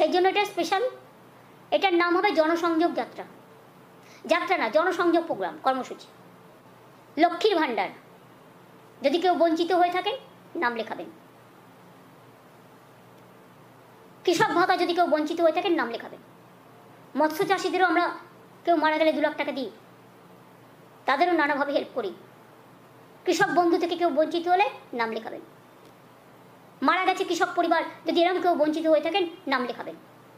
সেই জন্য এটা স্পেশাল। এটার নাম হবে জনসংযোগ যাত্রা। যাত্রা না, জনসংযোগ প্রোগ্রাম, কর্মসূচি। লক্ষ্মীর ভাণ্ডার যদি কেউ বঞ্চিত হয়ে থাকেন নাম লেখাবেন। কৃষক ভাতা যদি কেউ বঞ্চিত হয়ে থাকেন নাম লেখাবেন। মৎস্য চাষিদেরও আমরা কেউ মারা গেলে 2 লাখ টাকা দিই, তাদেরও নানাভাবে হেল্প করি। কৃষক বন্ধু থেকে কেউ বঞ্চিত হলে নাম লেখাবেন। মারা গেছে কৃষক পরিবার, যদি এরকম কেউ বঞ্চিত হয়ে থাকেন নাম লেখাবেন।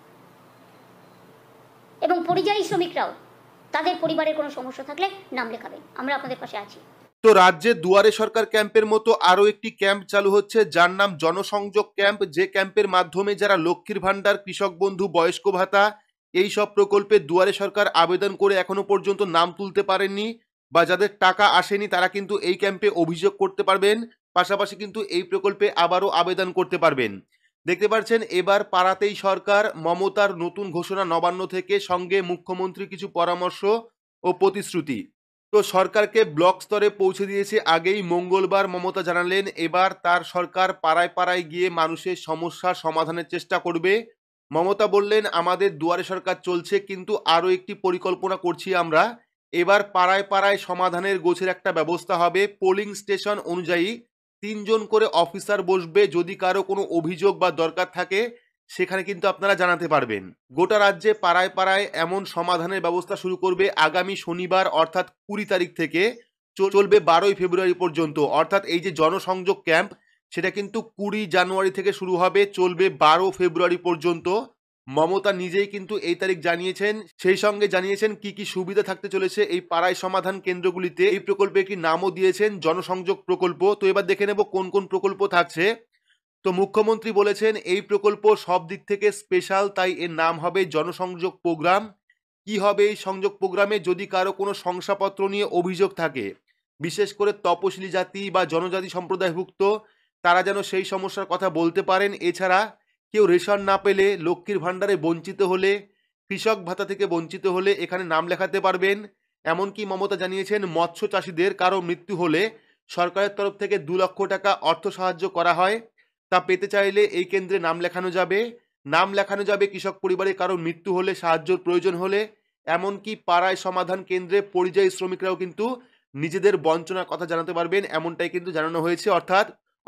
এবং পরিযায়ী শ্রমিকরাও তাদের পরিবারের কোনো সমস্যা থাকলে নাম লেখাবেন। আমরা আপনাদের পাশে আছি। তো রাজ্যে দুয়ারে সরকার ক্যাম্পের মতো আরো একটি ক্যাম্প চালু হচ্ছে, যার নাম জনসংযোগ ক্যাম্প। যে ক্যাম্পের মাধ্যমে যারা লক্ষ্মীর ভাণ্ডার, কৃষক বন্ধু, বয়স্ক ভাতা এই সব প্রকল্পে দুয়ারে সরকার আবেদন করে এখনো পর্যন্ত নাম তুলতে পারেননি বা যাদের টাকা আসেনি, তারা কিন্তু এই ক্যাম্পে অভিযোগ করতে পারবেন। পাশাপাশি কিন্তু এই প্রকল্পে আবারও আবেদন করতে পারবেন। দেখতে পাচ্ছেন এবার পাড়াতেই সরকার, মমতার নতুন ঘোষণা নবান্ন থেকে, সঙ্গে মুখ্যমন্ত্রী কিছু পরামর্শ ও প্রতিশ্রুতি। তো সরকারকে ব্লক স্তরে পৌঁছে দিয়েছে আগেই। মঙ্গলবার মমতা জানালেন এবার তার সরকার পাড়ায় পাড়ায় গিয়ে মানুষের সমস্যা সমাধানের চেষ্টা করবে। মমতা বললেন আমাদের দুয়ারে সরকার চলছে, কিন্তু আরও একটি পরিকল্পনা করছি আমরা। এবার পাড়ায় পাড়ায় সমাধানের গোছের একটা ব্যবস্থা হবে। পোলিং স্টেশন অনুযায়ী 3 জন করে অফিসার বসবে। যদি কারো কোনো অভিযোগ বা দরকার থাকে সেখানে কিন্তু আপনারা জানাতে পারবেন। গোটা রাজ্যে পাড়ায় পাড়ায় এমন সমাধানের ব্যবস্থা শুরু করবে আগামী শনিবার অর্থাৎ 20 তারিখ থেকে, চলবে 12ই ফেব্রুয়ারি পর্যন্ত। অর্থাৎ এই যে জনসংযোগ ক্যাম্প সেটা কিন্তু 20 জানুয়ারি থেকে শুরু হবে, চলবে 12 ফেব্রুয়ারি পর্যন্ত। মমতা নিজেই কিন্তু এই তারিখ জানিয়েছেন। সেই সঙ্গে জানিয়েছেন কি কি সুবিধা থাকতে চলেছে এই পাড়ায় সমাধান কেন্দ্রগুলিতে। এই প্রকল্পে একটি নামও দিয়েছেন জনসংযোগ প্রকল্প। তো এবার দেখে নেব কোন কোন প্রকল্প থাকছে। তো মুখ্যমন্ত্রী বলেছেন এই প্রকল্প সব দিক থেকে স্পেশাল, তাই এর নাম হবে জনসংযোগ প্রোগ্রাম। কি হবে এই সংযোগ প্রোগ্রামে? যদি কারো কোনো শংসাপত্র নিয়ে অভিযোগ থাকে, বিশেষ করে তপশিলি জাতি বা জনজাতি সম্প্রদায়ভুক্ত, তারা যেন সেই সমস্যার কথা বলতে পারেন। এছাড়া কেউ রেশন না পেলে, লক্ষ্মীর ভাণ্ডারে বঞ্চিত হলে, কৃষক ভাতা থেকে বঞ্চিত হলে এখানে নাম লেখাতে পারবেন। এমনকি মমতা জানিয়েছেন মৎস্য চাষিদের কারো মৃত্যু হলে সরকারের তরফ থেকে 2 লক্ষ টাকা অর্থ সাহায্য করা হয়। তা পেতে চাইলে এই কেন্দ্রে নাম লেখানো যাবে। নাম লেখানো যাবে কৃষক পরিবারে কারো মৃত্যু হলে, সাহায্যের প্রয়োজন হলে। এমনকি পাড়ায় সমাধান কেন্দ্রে পরিযায়ী শ্রমিকরাও কিন্তু নিজেদের বঞ্চনার কথা জানাতে পারবেন, এমনটাই কিন্তু জানানো হয়েছে। অর্থাৎ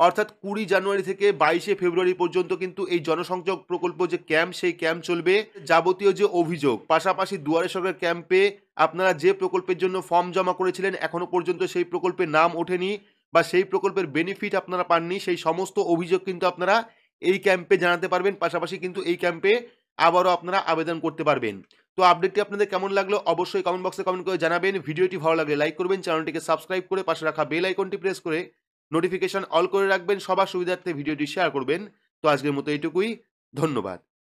20 জানুয়ারি থেকে 22শে ফেব্রুয়ারি পর্যন্ত কিন্তু এই জনসংযোগ প্রকল্প যে ক্যাম্প, সেই ক্যাম্প চলবে। যাবতীয় যে অভিযোগ, পাশাপাশি দুয়ারে সরকার ক্যাম্পে আপনারা যে প্রকল্পের জন্য ফর্ম জমা করেছিলেন এখনো পর্যন্ত সেই প্রকল্পের নাম ওঠেনি বা সেই প্রকল্পের বেনিফিট আপনারা পাননি, সেই সমস্ত অভিযোগ কিন্তু আপনারা এই ক্যাম্পে জানাতে পারবেন। পাশাপাশি কিন্তু এই ক্যাম্পে আবারও আপনারা আবেদন করতে পারবেন। তো আপডেটটি আপনাদের কেমন লাগলো অবশ্যই কমেন্ট বক্সে কমেন্ট করে জানাবেন। ভিডিওটি ভালো লাগলে লাইক করবেন, চ্যানেলটিকে সাবস্ক্রাইব করে পাশে রাখা বেল আইকনটি প্রেস করে নোটিফিকেশন অল করে রাখবেন। সবার সুবিধার্থে ভিডিওটি শেয়ার করবেন। তো আজকের মতো এইটুকুই, ধন্যবাদ।